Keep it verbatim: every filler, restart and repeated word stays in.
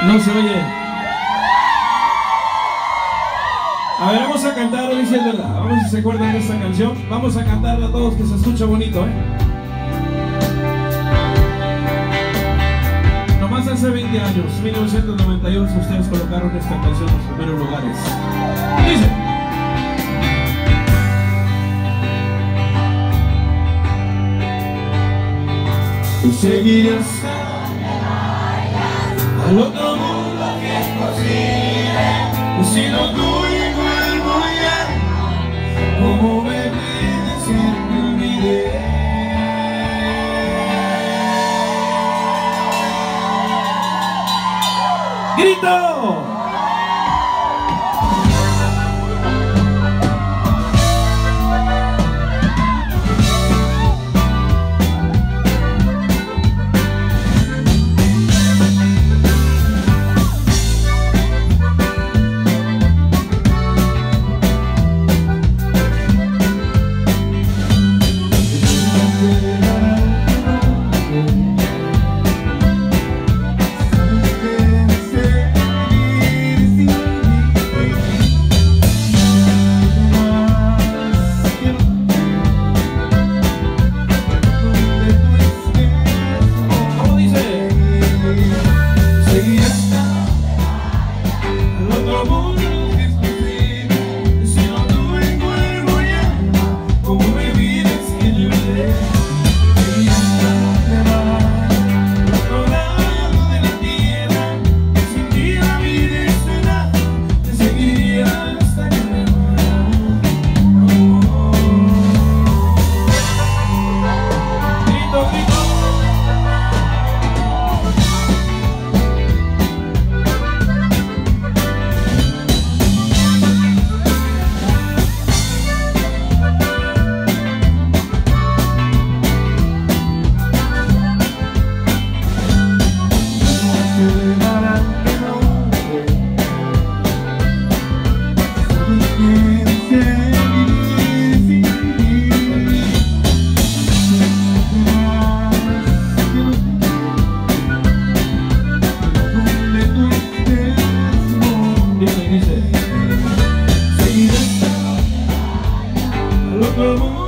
No se oye. A ver, vamos a cantar, hoy sí es verdad. Vamos a ver si se acuerdan de esta canción. Vamos a cantarla a todos, que se escucha bonito, ¿eh? Nomás hace veinte años, mil novecientos noventa y uno, ustedes colocaron esta canción en los primeros lugares. Dice: tú seguirás al otro mundo que es posible, si no tú igual voy a, como me pides que me olvidé. ¡Grito! Dice, dice, seguirás al otro mundo.